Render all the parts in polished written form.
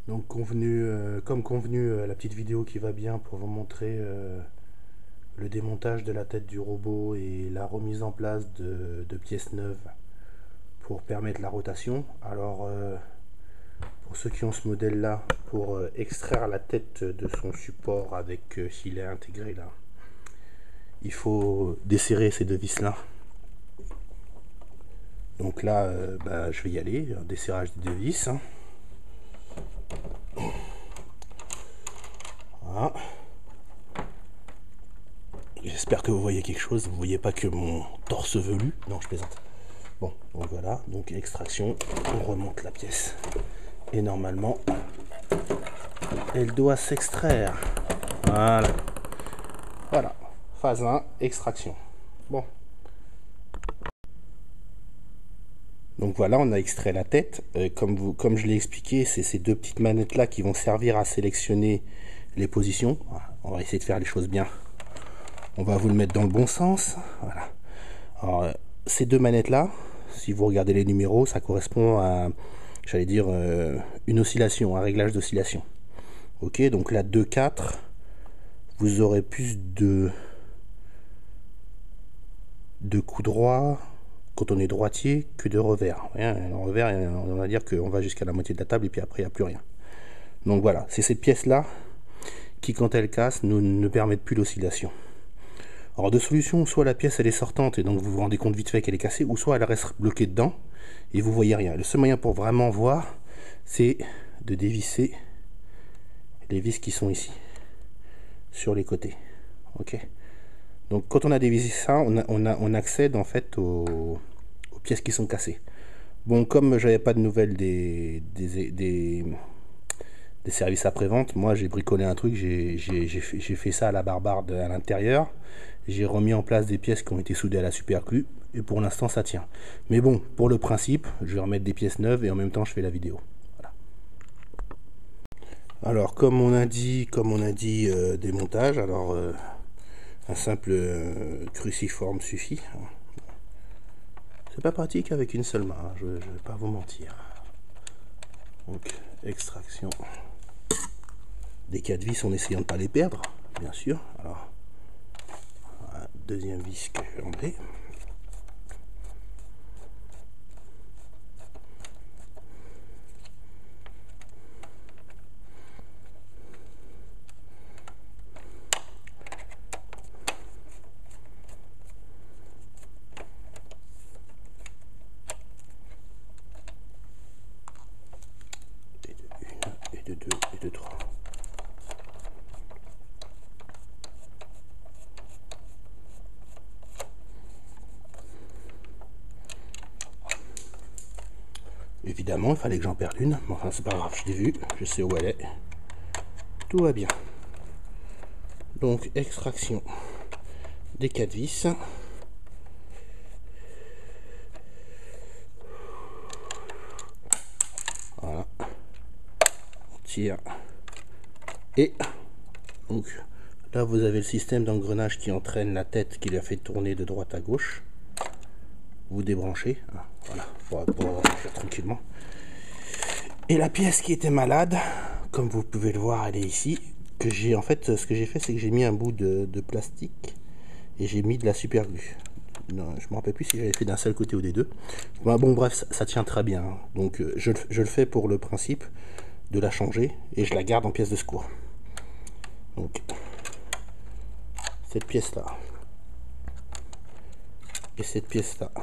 Donc convenu, comme convenu, la petite vidéo qui va bien pour vous montrer le démontage de la tête du robot et la remise en place de pièces neuves pour permettre la rotation. Alors pour ceux qui ont ce modèle là, pour extraire la tête de son support avec filet intégré là, il faut desserrer ces deux vis là. Donc là je vais y aller, un desserrage des deux vis. Voilà. J'espère que vous voyez quelque chose, vous voyez pas que mon torse velu. Non, je plaisante. Bon, donc voilà, donc extraction, on remonte la pièce. Et normalement, elle doit s'extraire. Voilà. Voilà, phase 1, extraction. Bon. Donc voilà, on a extrait la tête. Comme je l'ai expliqué, c'est ces deux petites manettes là qui vont servir à sélectionner les positions. On va essayer de faire les choses bien. On va vous le mettre dans le bon sens. Voilà. Alors, ces deux manettes là, si vous regardez les numéros, ça correspond à, j'allais dire, une oscillation, un réglage d'oscillation. Ok, donc là 2, 4, vous aurez plus de coups droits quand on est droitier que de revers. En revers, on va dire qu'on va jusqu'à la moitié de la table et puis après il n'y a plus rien. Donc voilà, c'est cette pièce là qui, quand elle casse, ne permettent plus l'oscillation. Alors deux solutions, soit la pièce elle est sortante et donc vous vous rendez compte vite fait qu'elle est cassée, ou soit elle reste bloquée dedans et vous voyez rien. Le seul moyen pour vraiment voir, c'est de dévisser les vis qui sont ici, sur les côtés. Ok. Donc quand on a dévissé ça, on accède en fait aux pièces qui sont cassées. Bon, comme j'avais pas de nouvelles des services après-vente, moi j'ai bricolé un truc, j'ai fait ça à la barbarde à l'intérieur. J'ai remis en place des pièces qui ont été soudées à la superglue et pour l'instant ça tient. Mais bon, pour le principe, je vais remettre des pièces neuves et en même temps je fais la vidéo. Voilà. Alors comme on a dit démontage, alors un simple cruciforme suffit. C'est pas pratique avec une seule main, hein, je vais pas vous mentir. Donc extraction des 4 vis en essayant de ne pas les perdre, bien sûr. Alors voilà, deuxième vis que je vais enlever. Et de 2 et de 3. Évidemment, il fallait que j'en perde une, mais enfin c'est pas grave, je l'ai vu, je sais où elle est. Tout va bien. Donc extraction des 4 vis. Voilà. On tire. Et donc là vous avez le système d'engrenage qui entraîne la tête qui la fait tourner de droite à gauche. Vous débranchez, voilà, pour faire tranquillement. Et la pièce qui était malade, comme vous pouvez le voir, elle est ici. Que j'ai en fait, ce que j'ai fait, c'est que j'ai mis un bout de plastique et j'ai mis de la superglue. Non, je me rappelle plus si j'avais fait d'un seul côté ou des deux. Bon bref, ça tient très bien. Hein. Donc je le fais pour le principe de la changer et je la garde en pièce de secours. Donc cette pièce là et cette pièce là.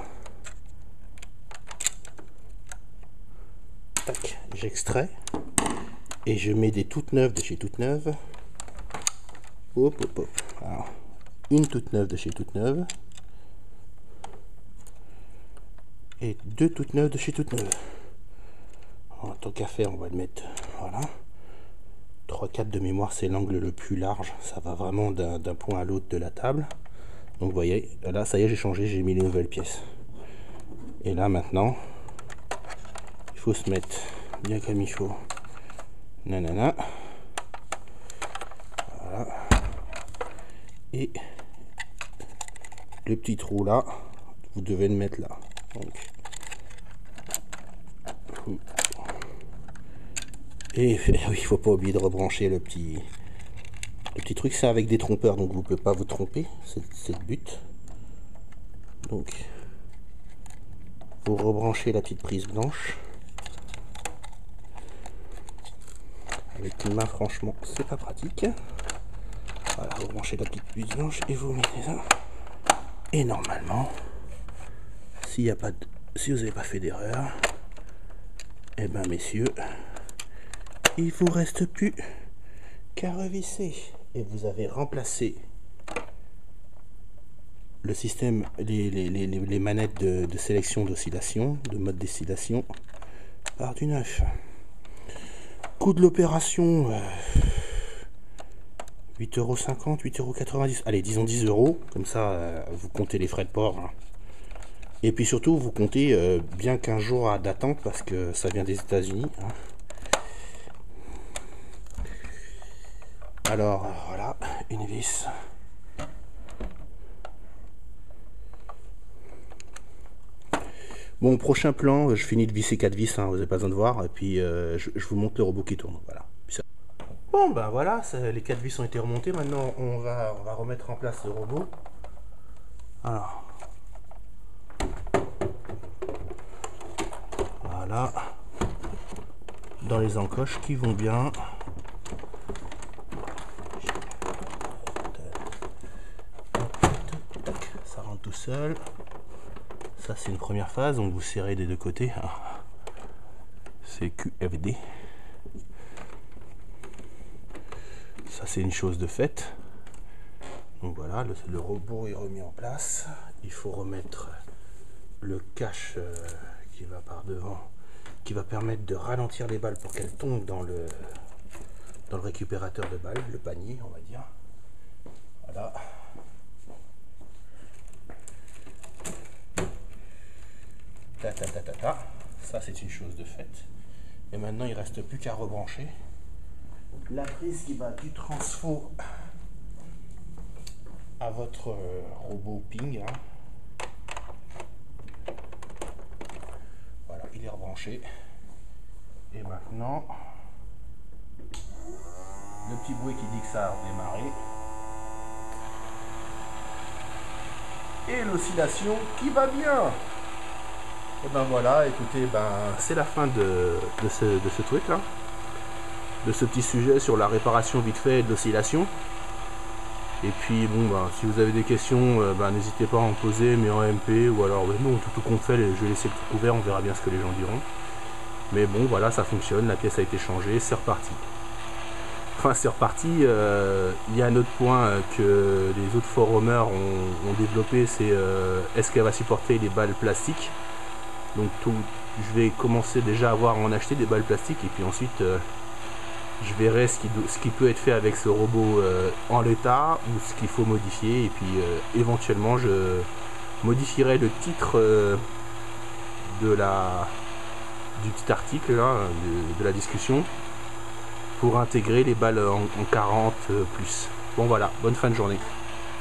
Tac, j'extrais et je mets des toutes neuves de chez toutes neuves. Hop hop hop. Alors, une toute neuve de chez toute neuve et deux toutes neuves de chez toutes neuves. En tant qu'à faire, on va le mettre, voilà, 3-4 de mémoire, c'est l'angle le plus large, ça va vraiment d'un point à l'autre de la table. Donc vous voyez, là ça y est, j'ai changé, j'ai mis les nouvelles pièces. Et là maintenant, il faut se mettre bien comme il faut. Nanana. Voilà. Et le petit trou là, vous devez le mettre là. Donc, Et oui, il faut pas oublier de rebrancher le petit truc. C'est avec des trompeurs, donc vous ne pouvez pas vous tromper, c'est le but. Donc vous rebranchez la petite prise blanche. Avec une main, franchement, c'est pas pratique. Voilà, vous branchez la petite prise blanche et vous mettez ça. Et normalement, si vous n'avez pas fait d'erreur, et ben messieurs, il vous reste plus qu'à revisser. Et vous avez remplacé le système, les manettes de sélection d'oscillation, de mode d'oscillation, par du neuf. Coût de l'opération, 8,50 €, 8,90 €. Allez, disons 10 €, comme ça vous comptez les frais de port. Hein. Et puis surtout, vous comptez bien 15 jours d'attente parce que ça vient des États-Unis. Hein. Alors, voilà, une vis. Bon, prochain plan, je finis de visser 4 vis, hein, vous n'avez pas besoin de voir. Et puis, je vous montre le robot qui tourne. Voilà. Bon, ben voilà, les 4 vis ont été remontées. Maintenant, on va remettre en place le robot. Alors. Voilà. Dans les encoches qui vont bien. Ça rentre tout seul. Ça, c'est une première phase, donc vous serrez des deux côtés. C'est QFD. Ça, c'est une chose de faite. Donc voilà, le robot est remis en place. Il faut remettre le cache qui va par devant, qui va permettre de ralentir les balles pour qu'elles tombent dans le récupérateur de balles, le panier, on va dire. Voilà. Ça, c'est une chose de faite. Et maintenant, il ne reste plus qu'à rebrancher la prise qui va du transfo à votre robot ping. Hein. Voilà, il est rebranché. Et maintenant, le petit bruit qui dit que ça a redémarré. Et l'oscillation qui va bien. Et ben voilà, écoutez, c'est la fin de ce truc là, de ce petit sujet sur la réparation vite fait de l'oscillation. Et puis bon, si vous avez des questions, n'hésitez pas à en poser, mais en MP, ou alors non, tout compte fait, je vais laisser le truc ouvert, on verra bien ce que les gens diront. Mais bon, voilà, ça fonctionne, la pièce a été changée, c'est reparti. Enfin, c'est reparti. Il y a un autre point que les autres forumers ont développé, c'est est-ce qu'elle va supporter les balles plastiques. Donc je vais commencer déjà à en acheter des balles plastiques, et puis ensuite je verrai ce qui peut être fait avec ce robot en l'état, ou ce qu'il faut modifier, et puis éventuellement je modifierai le titre du petit article là, de la discussion, pour intégrer les balles en 40 plus. Bon voilà, bonne fin de journée.